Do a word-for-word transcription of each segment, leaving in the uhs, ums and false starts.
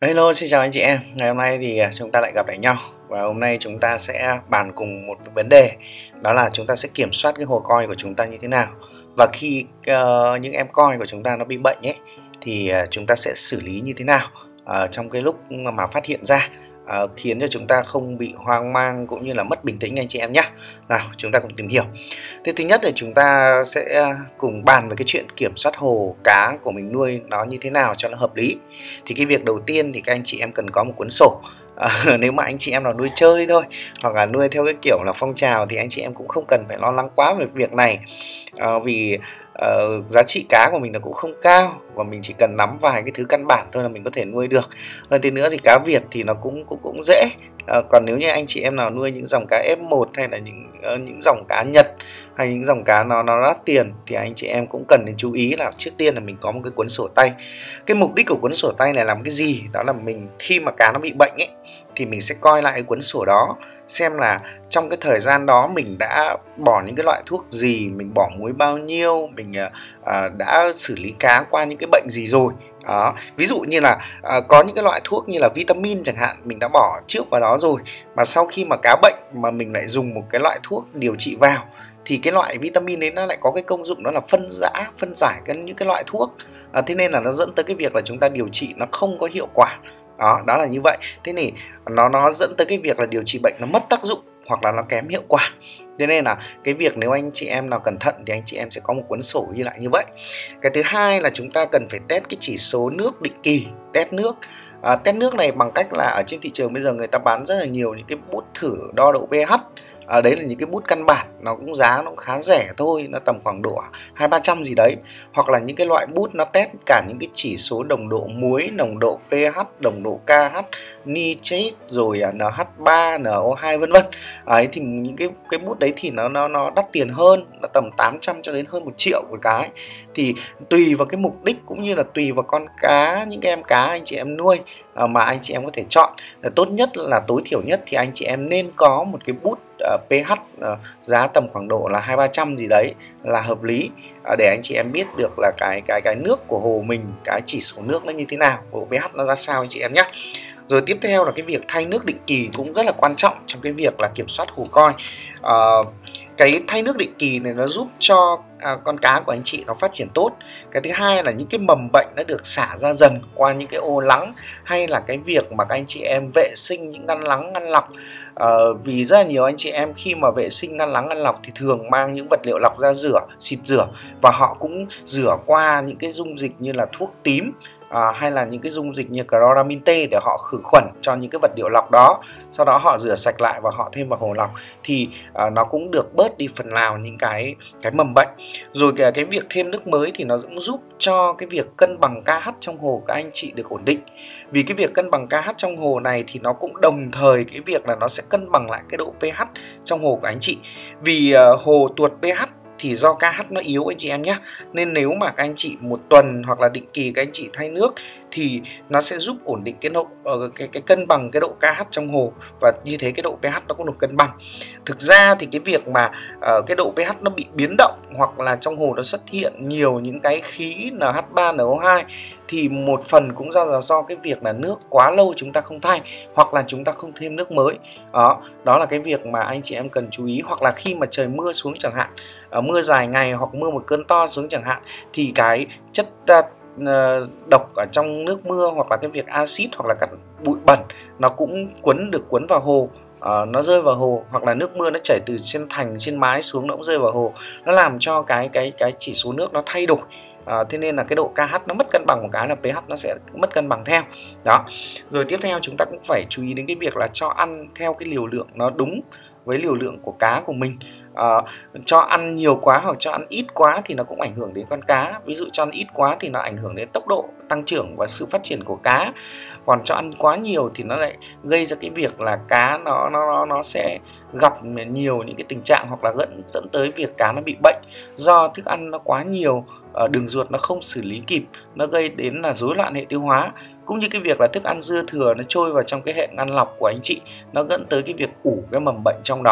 Hello, xin chào anh chị em. Ngày hôm nay thì chúng ta lại gặp lại nhau và hôm nay chúng ta sẽ bàn cùng một vấn đề, đó là chúng ta sẽ kiểm soát cái hồ coi của chúng ta như thế nào. Và khi uh, những em coi của chúng ta nó bị bệnh ấy thì uh, chúng ta sẽ xử lý như thế nào uh, trong cái lúc mà phát hiện ra, uh, khiến cho chúng ta không bị hoang mang cũng như là mất bình tĩnh anh chị em nhé. Nào, chúng ta cùng tìm hiểu. Thế thứ nhất là chúng ta sẽ cùng bàn về cái chuyện kiểm soát hồ cá của mình nuôi nó như thế nào cho nó hợp lý. Thì cái việc đầu tiên thì các anh chị em cần có một cuốn sổ. À, nếu mà anh chị em nào nuôi chơi thôi hoặc là nuôi theo cái kiểu là phong trào thì anh chị em cũng không cần phải lo lắng quá về việc này, à, vì uh, giá trị cá của mình nó cũng không cao và mình chỉ cần nắm vài cái thứ căn bản thôi là mình có thể nuôi được. Hơn thế nữa thì cá Việt thì nó cũng cũng cũng dễ. À, còn nếu như anh chị em nào nuôi những dòng cá ép một hay là những uh, những dòng cá Nhật hay những dòng cá nó nó đắt tiền thì anh chị em cũng cần đến chú ý là trước tiên là mình có một cái cuốn sổ tay. Cái mục đích của cuốn sổ tay này làm cái gì? Đó là mình khi mà cá nó bị bệnh ấy thì mình sẽ coi lại cái cuốn sổ đó, xem là trong cái thời gian đó mình đã bỏ những cái loại thuốc gì, mình bỏ muối bao nhiêu, mình uh, đã xử lý cá qua những cái bệnh gì rồi. Đó. Ví dụ như là uh, có những cái loại thuốc như là vitamin chẳng hạn, mình đã bỏ trước vào đó rồi, mà sau khi mà cá bệnh mà mình lại dùng một cái loại thuốc điều trị vào thì cái loại vitamin đấy nó lại có cái công dụng đó là phân rã, phân giải cái, những cái loại thuốc. À, thế nên là nó dẫn tới cái việc là chúng ta điều trị nó không có hiệu quả. Đó, đó là như vậy. Thế thì nó nó dẫn tới cái việc là điều trị bệnh nó mất tác dụng hoặc là nó kém hiệu quả. Thế nên là cái việc nếu anh chị em nào cẩn thận thì anh chị em sẽ có một cuốn sổ ghi lại như vậy. Cái thứ hai là chúng ta cần phải test cái chỉ số nước định kỳ, test nước. À, test nước này bằng cách là ở trên thị trường bây giờ người ta bán rất là nhiều những cái bút thử đo độ pH. À, đấy là những cái bút căn bản, nó cũng giá nó cũng khá rẻ thôi, nó tầm khoảng độ hai ba trăm gì đấy. Hoặc là những cái loại bút nó test cả những cái chỉ số nồng độ muối, nồng độ pH, nồng độ pH, nitrate, rồi en hát ba, en o hai vân vân. Đấy thì những cái cái bút đấy thì nó nó nó đắt tiền hơn, nó tầm tám trăm cho đến hơn một triệu một cái. Thì tùy vào cái mục đích cũng như là tùy vào con cá, những cái em cá anh chị em nuôi à, mà anh chị em có thể chọn. Là tốt nhất là tối thiểu nhất thì anh chị em nên có một cái bút uh, pH uh, giá tầm khoảng độ là hai ba trăm gì đấy là hợp lý, uh, để anh chị em biết được là cái cái cái nước của hồ mình, cái chỉ số nước nó như thế nào, độ pH nó ra sao anh chị em nhé. Rồi tiếp theo là cái việc thay nước định kỳ cũng rất là quan trọng trong cái việc là kiểm soát hồ coi. Uh, cái thay nước định kỳ này nó giúp cho à, con cá của anh chị nó phát triển tốt. Cái thứ hai là những cái mầm bệnh nó được xả ra dần qua những cái ô lắng, hay là cái việc mà các anh chị em vệ sinh những ngăn lắng ngăn lọc. À, vì rất là nhiều anh chị em khi mà vệ sinh ngăn lắng ngăn lọc thì thường mang những vật liệu lọc ra rửa, xịt rửa, và họ cũng rửa qua những cái dung dịch như là thuốc tím, À, hay là những cái dung dịch như chloramin T để họ khử khuẩn cho những cái vật liệu lọc đó, sau đó họ rửa sạch lại và họ thêm vào hồ lọc thì à, nó cũng được bớt đi phần nào những cái cái mầm bệnh. Rồi cái, cái việc thêm nước mới thì nó cũng giúp cho cái việc cân bằng pH trong hồ các anh chị được ổn định. Vì cái việc cân bằng pH trong hồ này thì nó cũng đồng thời cái việc là nó sẽ cân bằng lại cái độ pH trong hồ của anh chị. Vì uh, hồ tuột pH thì do pH nó yếu anh chị em nhé, nên nếu mà các anh chị một tuần hoặc là định kỳ các anh chị thay nước thì nó sẽ giúp ổn định cái độ cái cái cân bằng cái độ pH trong hồ, và như thế cái độ pH nó cũng được cân bằng. Thực ra thì cái việc mà uh, cái độ pH nó bị biến động hoặc là trong hồ nó xuất hiện nhiều những cái khí en hát ba, en o hai thì một phần cũng do do cái việc là nước quá lâu chúng ta không thay hoặc là chúng ta không thêm nước mới. Đó, đó là cái việc mà anh chị em cần chú ý. Hoặc là khi mà trời mưa xuống chẳng hạn, uh, mưa dài ngày hoặc mưa một cơn to xuống chẳng hạn, thì cái chất uh, độc ở trong nước mưa hoặc là cái việc axit hoặc là các bụi bẩn nó cũng cuốn được cuốn vào hồ, uh, nó rơi vào hồ, hoặc là nước mưa nó chảy từ trên thành trên mái xuống nó cũng rơi vào hồ, nó làm cho cái cái cái chỉ số nước nó thay đổi. À, thế nên là cái độ pH nó mất cân bằng một cái là pH nó sẽ mất cân bằng theo. Đó. Rồi tiếp theo chúng ta cũng phải chú ý đến cái việc là cho ăn theo cái liều lượng nó đúng với liều lượng của cá của mình. À, cho ăn nhiều quá hoặc cho ăn ít quá thì nó cũng ảnh hưởng đến con cá. Ví dụ cho ăn ít quá thì nó ảnh hưởng đến tốc độ tăng trưởng và sự phát triển của cá. Còn cho ăn quá nhiều thì nó lại gây ra cái việc là cá nó nó nó sẽ gặp nhiều những cái tình trạng hoặc là dẫn dẫn tới việc cá nó bị bệnh do thức ăn nó quá nhiều, đường ruột nó không xử lý kịp, nó gây đến là rối loạn hệ tiêu hóa, cũng như cái việc là thức ăn dư thừa nó trôi vào trong cái hệ ngăn lọc của anh chị, nó dẫn tới cái việc ủ cái mầm bệnh trong đó.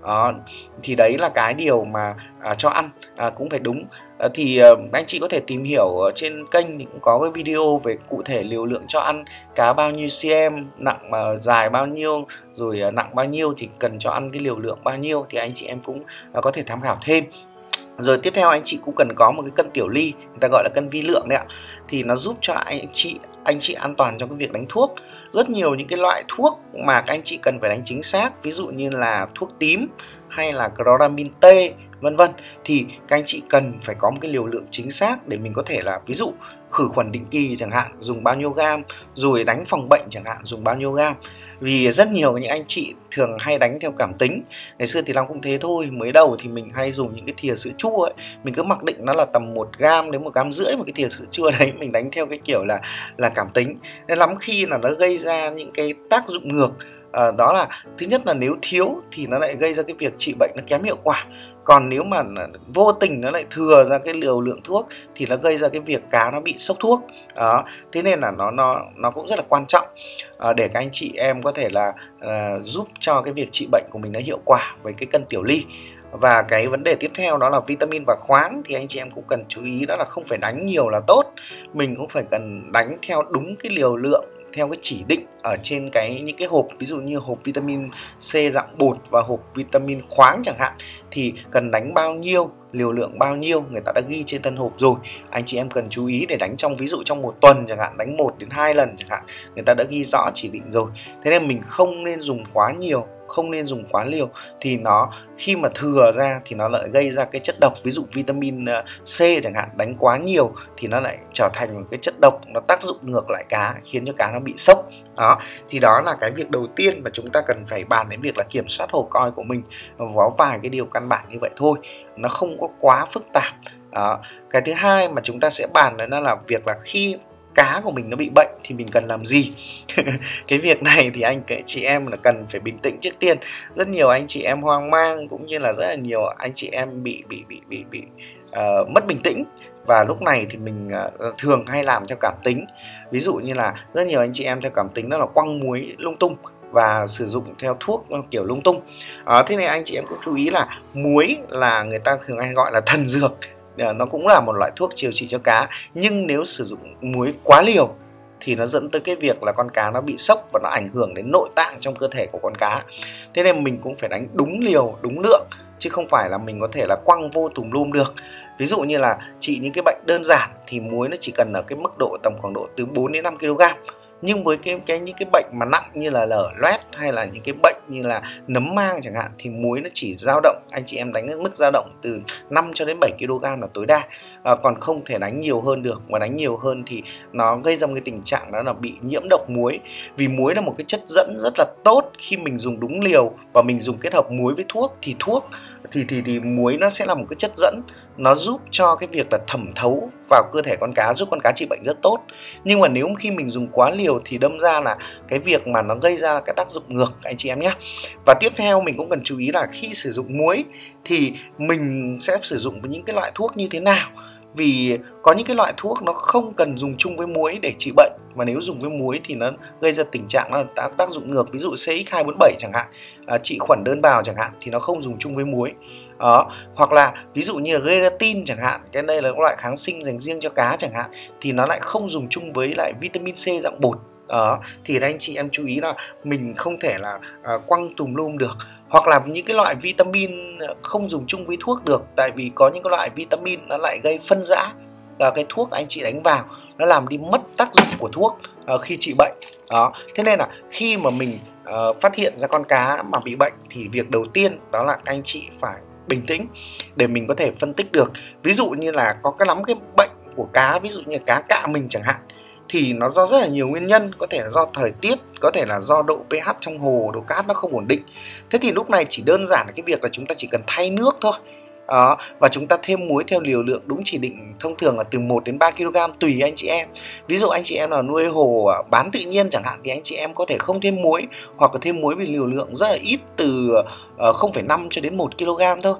Đó. Thì đấy là cái điều mà à, cho ăn à, cũng phải đúng. à, Thì à, anh chị có thể tìm hiểu ở trên kênh thì cũng có cái video về cụ thể liều lượng cho ăn cá bao nhiêu cm, nặng mà dài bao nhiêu, rồi à, nặng bao nhiêu thì cần cho ăn cái liều lượng bao nhiêu, thì anh chị em cũng à, có thể tham khảo thêm. Rồi tiếp theo anh chị cũng cần có một cái cân tiểu ly, người ta gọi là cân vi lượng đấy ạ. Thì nó giúp cho anh chị anh chị an toàn trong cái việc đánh thuốc. Rất nhiều những cái loại thuốc mà các anh chị cần phải đánh chính xác, ví dụ như là thuốc tím hay là Chloramin T vân vân, thì các anh chị cần phải có một cái liều lượng chính xác để mình có thể là ví dụ khử khuẩn định kỳ chẳng hạn dùng bao nhiêu gam, rồi đánh phòng bệnh chẳng hạn dùng bao nhiêu gam. Vì rất nhiều những anh chị thường hay đánh theo cảm tính. Ngày xưa thì Long cũng thế thôi. Mới đầu thì mình hay dùng những cái thìa sữa chua ấy, mình cứ mặc định nó là tầm một gam đến một gam rưỡi một cái thìa sữa chua đấy, mình đánh theo cái kiểu là là cảm tính. Nên lắm khi là nó gây ra những cái tác dụng ngược. à, Đó là thứ nhất là nếu thiếu thì nó lại gây ra cái việc trị bệnh nó kém hiệu quả. Còn nếu mà vô tình nó lại thừa ra cái liều lượng thuốc thì nó gây ra cái việc cá nó bị sốc thuốc. Đó. Thế nên là nó nó nó cũng rất là quan trọng à, để các anh chị em có thể là à, giúp cho cái việc trị bệnh của mình nó hiệu quả với cái cân tiểu ly. Và cái vấn đề tiếp theo đó là vitamin và khoáng, thì anh chị em cũng cần chú ý đó là không phải đánh nhiều là tốt, mình cũng phải cần đánh theo đúng cái liều lượng theo cái chỉ định ở trên cái những cái hộp, ví dụ như hộp vitamin C dạng bột và hộp vitamin khoáng chẳng hạn, thì cần đánh bao nhiêu, liều lượng bao nhiêu người ta đã ghi trên thân hộp rồi. Anh chị em cần chú ý để đánh trong ví dụ trong một tuần chẳng hạn, đánh một đến hai lần chẳng hạn, người ta đã ghi rõ chỉ định rồi. Thế nên mình không nên dùng quá nhiều, không nên dùng quá liều, thì nó khi mà thừa ra thì nó lại gây ra cái chất độc. Ví dụ vitamin C chẳng hạn, đánh quá nhiều thì nó lại trở thành một cái chất độc, nó tác dụng ngược lại cá, khiến cho cá nó bị sốc. Đó, thì đó là cái việc đầu tiên mà chúng ta cần phải bàn đến việc là kiểm soát hồ coi của mình. Có vài cái điều căn bản như vậy thôi, nó không có quá phức tạp. Đó. Cái thứ hai mà chúng ta sẽ bàn đó là việc là khi cá của mình nó bị bệnh thì mình cần làm gì. Cái việc này thì anh chị em là cần phải bình tĩnh trước tiên. Rất nhiều anh chị em hoang mang, cũng như là rất là nhiều anh chị em bị bị bị bị, bị uh, mất bình tĩnh. Và lúc này thì mình uh, thường hay làm theo cảm tính. Ví dụ như là rất nhiều anh chị em theo cảm tính đó là quăng muối lung tung và sử dụng theo thuốc kiểu lung tung. À, thế này anh chị em cũng chú ý là muối là người ta thường hay gọi là thần dược. Nó cũng là một loại thuốc điều trị cho cá, nhưng nếu sử dụng muối quá liều thì nó dẫn tới cái việc là con cá nó bị sốc và nó ảnh hưởng đến nội tạng trong cơ thể của con cá. Thế nên mình cũng phải đánh đúng liều, đúng lượng, chứ không phải là mình có thể là quăng vô tùm lum được. Ví dụ như là trị những cái bệnh đơn giản thì muối nó chỉ cần ở cái mức độ tầm khoảng độ từ bốn đến năm ki lô gam. Nhưng với cái, cái những cái bệnh mà nặng như là lở loét hay là những cái bệnh như là nấm mang chẳng hạn, thì muối nó chỉ dao động, anh chị em đánh đến mức dao động từ năm cho đến bảy ki lô gam là tối đa. À, còn không thể đánh nhiều hơn được, mà đánh nhiều hơn thì nó gây ra một cái tình trạng đó là bị nhiễm độc muối. Vì muối là một cái chất dẫn rất là tốt, khi mình dùng đúng liều và mình dùng kết hợp muối với thuốc thì thuốc thì thì thì muối nó sẽ là một cái chất dẫn, nó giúp cho cái việc là thẩm thấu vào cơ thể con cá, giúp con cá trị bệnh rất tốt. Nhưng mà nếu khi mình dùng quá liều thì đâm ra là cái việc mà nó gây ra cái tác dụng ngược anh chị em nhé. Và tiếp theo mình cũng cần chú ý là khi sử dụng muối thì mình sẽ sử dụng với những cái loại thuốc như thế nào. Vì có những cái loại thuốc nó không cần dùng chung với muối để trị bệnh, mà nếu dùng với muối thì nó gây ra tình trạng là tác, tác dụng ngược. Ví dụ C X hai bốn bảy chẳng hạn, à, trị khuẩn đơn bào chẳng hạn, thì nó không dùng chung với muối. Đó. Hoặc là ví dụ như là gelatin chẳng hạn, cái đây là một loại kháng sinh dành riêng cho cá chẳng hạn, thì nó lại không dùng chung với lại vitamin C dạng bột. Đó. Thì anh chị em chú ý là mình không thể là à, quăng tùm lum được. Hoặc là những cái loại vitamin không dùng chung với thuốc được, tại vì có những cái loại vitamin nó lại gây phân rã và cái thuốc anh chị đánh vào nó làm đi mất tác dụng của thuốc uh, khi trị bệnh. Đó. Thế nên là khi mà mình uh, phát hiện ra con cá mà bị bệnh thì việc đầu tiên đó là anh chị phải bình tĩnh để mình có thể phân tích được. Ví dụ như là có cái lắm cái bệnh của cá, ví dụ như cá cạ mình chẳng hạn, thì nó do rất là nhiều nguyên nhân, có thể là do thời tiết, có thể là do độ pH trong hồ, độ pH nó không ổn định. Thế thì lúc này chỉ đơn giản là cái việc là chúng ta chỉ cần thay nước thôi. Đó, và chúng ta thêm muối theo liều lượng đúng chỉ định, thông thường là từ một đến ba ki lô gam tùy anh chị em. Ví dụ anh chị em là nuôi hồ bán tự nhiên chẳng hạn thì anh chị em có thể không thêm muối, hoặc là thêm muối với liều lượng rất là ít, từ không phẩy năm cho đến một ki lô gam thôi.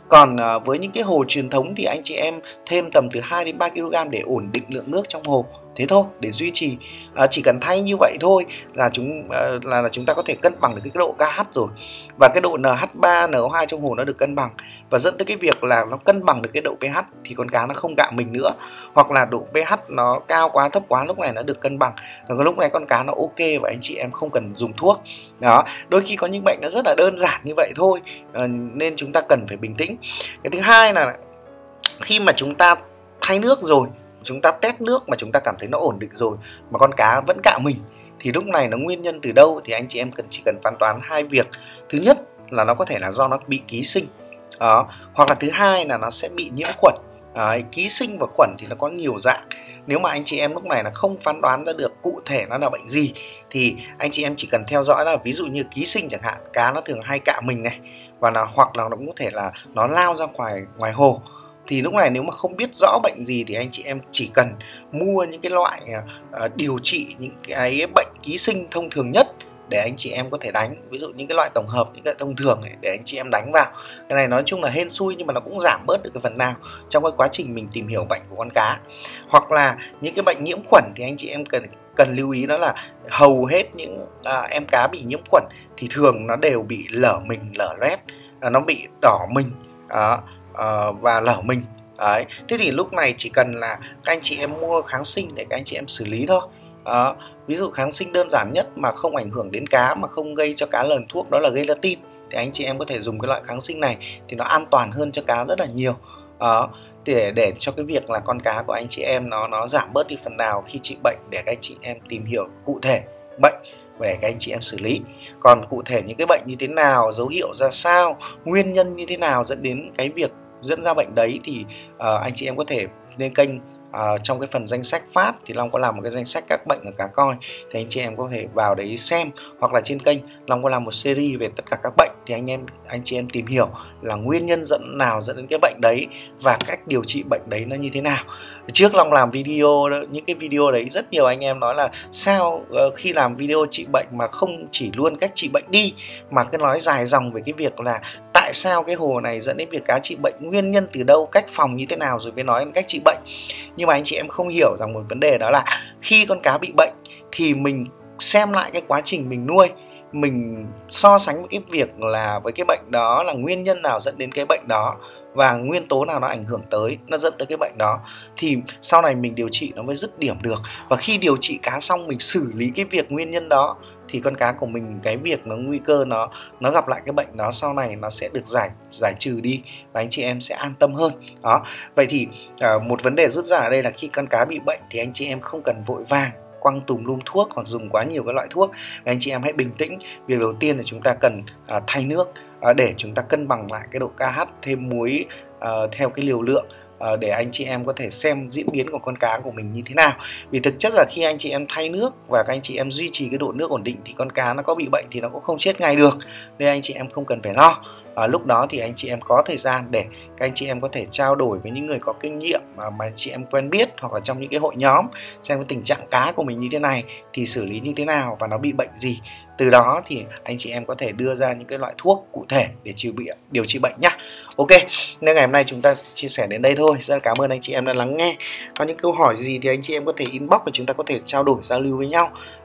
Còn à, với những cái hồ truyền thống thì anh chị em thêm tầm từ hai đến ba ki lô gam để ổn định lượng nước trong hồ. Thế thôi, để duy trì, à, chỉ cần thay như vậy thôi là chúng à, là, là chúng ta có thể cân bằng được cái độ pH rồi, và cái độ en hát ba, en o hai trong hồ nó được cân bằng, và dẫn tới cái việc là nó cân bằng được cái độ pH thì con cá nó không gạ mình nữa, hoặc là độ pH nó cao quá thấp quá, lúc này nó được cân bằng, và lúc này con cá nó ok và anh chị em không cần dùng thuốc. Đó, đôi khi có những bệnh nó rất là đơn giản như vậy thôi, à, nên chúng ta cần phải bình tĩnh. Cái thứ hai là khi mà chúng ta thay nước rồi, chúng ta test nước mà chúng ta cảm thấy nó ổn định rồi mà con cá vẫn cạo mình, thì lúc này nó nguyên nhân từ đâu thì anh chị em cần chỉ cần phán đoán hai việc. Thứ nhất là nó có thể là do nó bị ký sinh, đó, hoặc là thứ hai là nó sẽ bị nhiễm khuẩn. Đấy, ký sinh và khuẩn thì nó có nhiều dạng. Nếu mà anh chị em lúc này là không phán đoán ra được cụ thể nó là bệnh gì thì anh chị em chỉ cần theo dõi là ví dụ như ký sinh chẳng hạn, cá nó thường hay cạo mình này, và là hoặc là nó cũng có thể là nó lao ra ngoài ngoài hồ. Thì lúc này nếu mà không biết rõ bệnh gì thì anh chị em chỉ cần mua những cái loại uh, điều trị những cái bệnh ký sinh thông thường nhất để anh chị em có thể đánh, ví dụ những cái loại tổng hợp, những cái thông thường này, để anh chị em đánh vào. Cái này nói chung là hên xui nhưng mà nó cũng giảm bớt được cái phần nào trong cái quá trình mình tìm hiểu bệnh của con cá. Hoặc là những cái bệnh nhiễm khuẩn thì anh chị em cần cần lưu ý đó là hầu hết những à, em cá bị nhiễm khuẩn thì thường nó đều bị lở mình, lở loét, à, nó bị đỏ mình, à, à, và lở mình. Đấy. Thế thì lúc này chỉ cần là các anh chị em mua kháng sinh để các anh chị em xử lý thôi. Đó. Ví dụ kháng sinh đơn giản nhất mà không ảnh hưởng đến cá, mà không gây cho cá lờn thuốc, đó là gelatin. Thì anh chị em có thể dùng cái loại kháng sinh này thì nó an toàn hơn cho cá rất là nhiều. Đó. Để, để cho cái việc là con cá của anh chị em nó nó giảm bớt đi phần nào khi trị bệnh, để các anh chị em tìm hiểu cụ thể bệnh để các anh chị em xử lý. Còn cụ thể những cái bệnh như thế nào, dấu hiệu ra sao, nguyên nhân như thế nào dẫn đến cái việc dẫn ra bệnh đấy thì uh, anh chị em có thể lên kênh. Uh, trong cái phần danh sách phát thì Long có làm một cái danh sách các bệnh ở cá coi, thì anh chị em có thể vào đấy xem, hoặc là trên kênh Long có làm một series về tất cả các bệnh, thì anh em anh chị em tìm hiểu là nguyên nhân dẫn nào dẫn đến cái bệnh đấy và cách điều trị bệnh đấy nó như thế nào. Trước Long làm video, những cái video đấy rất nhiều anh em nói là sao uh, khi làm video trị bệnh mà không chỉ luôn cách trị bệnh đi, mà cứ nói dài dòng về cái việc là tại sao cái hồ này dẫn đến việc cá trị bệnh, nguyên nhân từ đâu, cách phòng như thế nào, rồi mới nói cách trị bệnh. Nhưng mà anh chị em không hiểu rằng một vấn đề đó là khi con cá bị bệnh thì mình xem lại cái quá trình mình nuôi, mình so sánh với cái việc là với cái bệnh đó là nguyên nhân nào dẫn đến cái bệnh đó, và nguyên tố nào nó ảnh hưởng tới, nó dẫn tới cái bệnh đó, thì sau này mình điều trị nó mới dứt điểm được. Và khi điều trị cá xong mình xử lý cái việc nguyên nhân đó thì con cá của mình, cái việc nó nguy cơ nó nó gặp lại cái bệnh đó sau này nó sẽ được giải giải trừ đi, và anh chị em sẽ an tâm hơn. Đó. Vậy thì uh, một vấn đề rút ra ở đây là khi con cá bị bệnh thì anh chị em không cần vội vàng quăng tùm lum thuốc hoặc dùng quá nhiều các loại thuốc. Và anh chị em hãy bình tĩnh. Việc đầu tiên là chúng ta cần uh, thay nước uh, để chúng ta cân bằng lại cái độ pH, thêm muối uh, theo cái liều lượng, Uh, để anh chị em có thể xem diễn biến của con cá của mình như thế nào. Vì thực chất là khi anh chị em thay nước và các anh chị em duy trì cái độ nước ổn định thì con cá nó có bị bệnh thì nó cũng không chết ngay được, nên anh chị em không cần phải lo. À, lúc đó thì anh chị em có thời gian để các anh chị em có thể trao đổi với những người có kinh nghiệm mà, mà anh chị em quen biết, hoặc là trong những cái hội nhóm, xem cái tình trạng cá của mình như thế này thì xử lý như thế nào và nó bị bệnh gì. Từ đó thì anh chị em có thể đưa ra những cái loại thuốc cụ thể để điều trị, điều trị bệnh nhá. Ok, nên ngày hôm nay chúng ta chia sẻ đến đây thôi. Rất là cảm ơn anh chị em đã lắng nghe. Có những câu hỏi gì thì anh chị em có thể inbox và chúng ta có thể trao đổi, giao lưu với nhau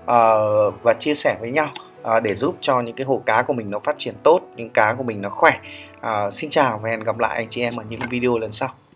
uh, và chia sẻ với nhau uh, để giúp cho những cái hồ cá của mình nó phát triển tốt, những cá của mình nó khỏe. Uh, xin chào và hẹn gặp lại anh chị em ở những video lần sau.